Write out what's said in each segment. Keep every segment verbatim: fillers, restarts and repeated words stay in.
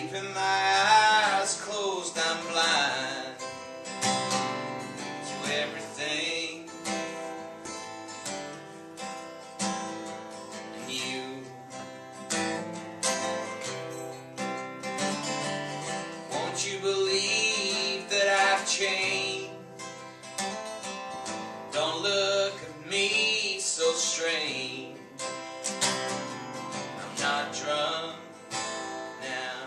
keeping my eyes closed, I'm blind to everything. And you, won't you believe that I've changed? Don't look at me so strange. I'm not drunk now.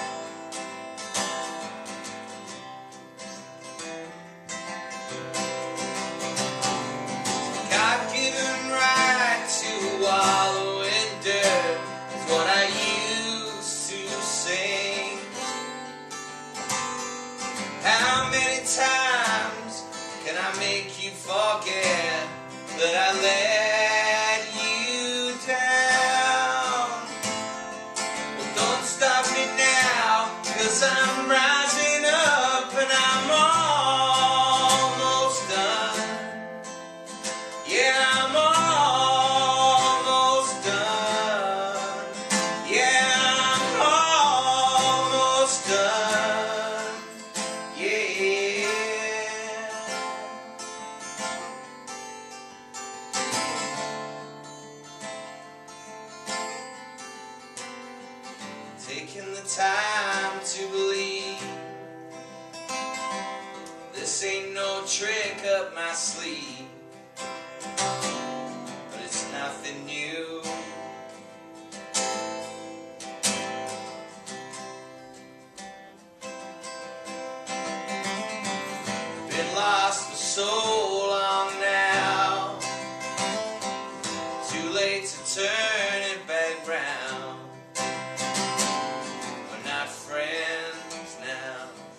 God-given right to wallow in dirt is what I used to sing. How many times can I make you forget that I let you down? Well, don't stop me now, 'cause I'm rising up and I'm almost done. Yeah, I'm almost done. Yeah, I'm almost done. Yeah. Taking the time to believe this ain't no trick up my sleeve, but it's nothing new. Been lost for so long now, too late to turn it back round. We're not friends now.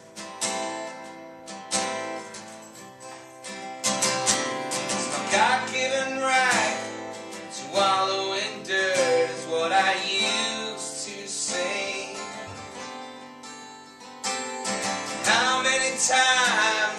It's my God-given right to wallow in dirt is what I used to sing. How many times